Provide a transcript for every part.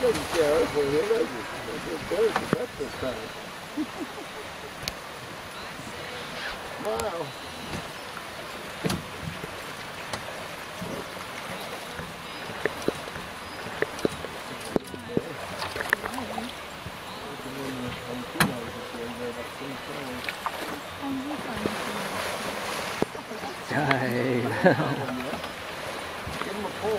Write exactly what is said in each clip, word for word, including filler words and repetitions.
doesn't scare us when he does it. It's good. That's this time. Wow. Hey. Give him a pull.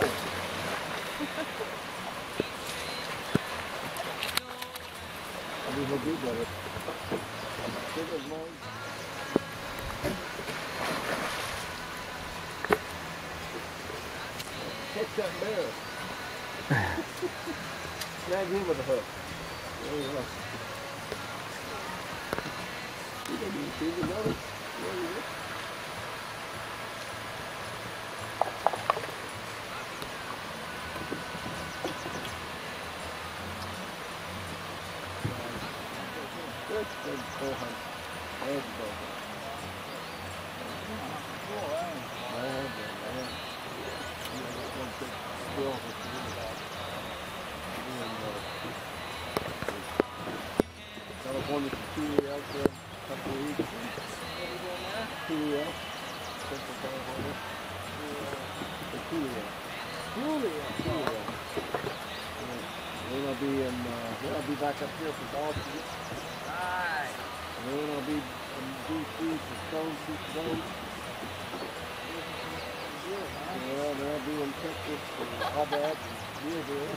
I mean, he'll do better. Give him one. Catch that bear. Snag him with a hook. There you go. You don't even see the nose. There you go. Good, good bull hunt. There's the bull hunt. California Kiwi out there a couple of weeks. Kiwi out. Central California. The Kiwi out. Kiwi out. Kiwi out. Then I'll be in, uh, then I'll be back up here for Boston. Right. And then I'll be in D C for Stone Soup Zone. Yeah, then I'll be in Texas for Abad and Deerville.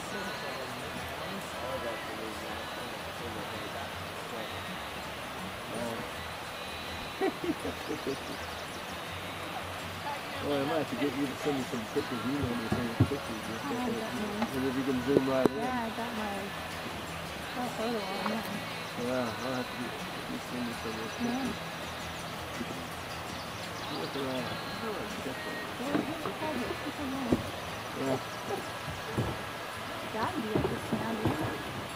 Well, I might have to get you to send me some pictures. You know me some pictures. And if you can zoom right in. Yeah, I got my photo on that. Yeah, I'll have to get you send me some of those pictures. Look around. Yeah. Gotta be at this sound, isn't it?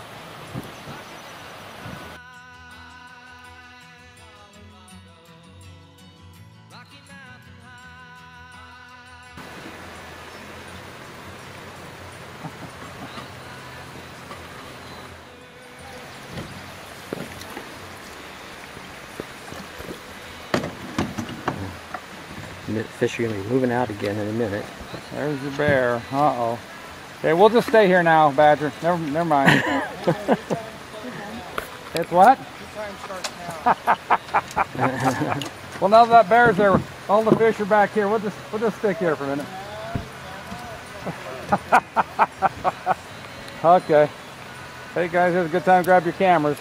Fish are going to be moving out again in a minute. There's the bear. Uh-oh. Okay, we'll just stay here now, Badger. Never, never mind. It's what? Well, now that bear's there, all the fish are back here. We'll just, we'll just stick here for a minute. Okay. Hey guys, it's a good time to grab your cameras.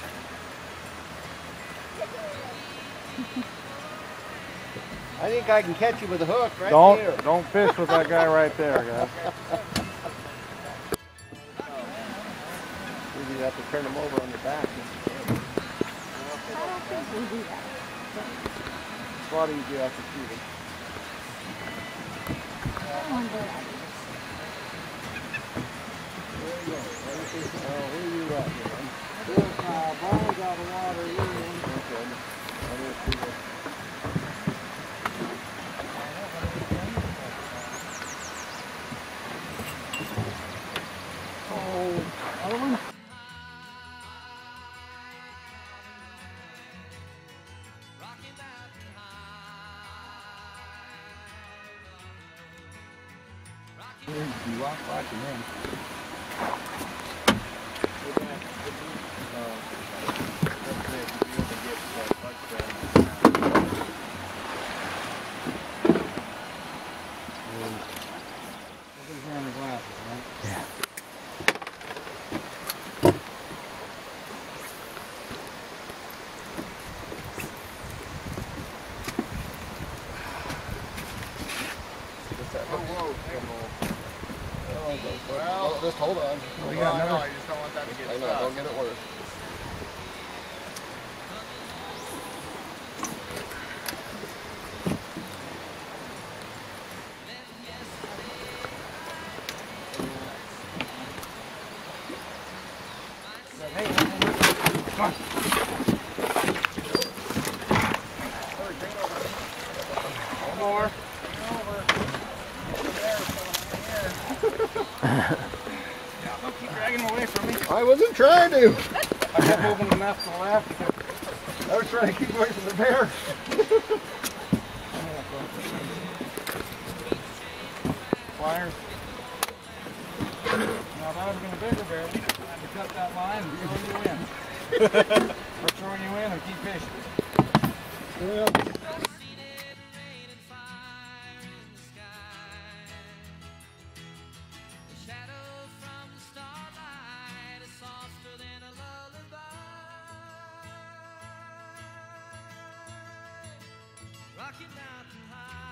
I think I can catch you with a hook right don't, here. Don't fish with that guy right there, guys. Maybe you have to turn him over on the back. I don't think we do that. It's a lot easier after shooting. I wonder that. There you go. Oh, where are you at, man? There's my balls out of water. Okay. I'm going to see this. You walk back and then. Yeah. Well, just hold on. Well, you got another. I just don't want that to get I know, stuck. Don't get it worse. Hey, come on. One more. Yeah, don't keep dragging him away. trying to. I kept moving enough to the left. I was trying to keep away from the bear. Pliers. Now if I would have been a bigger bear, I'd have cut that line and thrown you in. Or throwing you in and keep fishing. Well, Rocky Mountain High.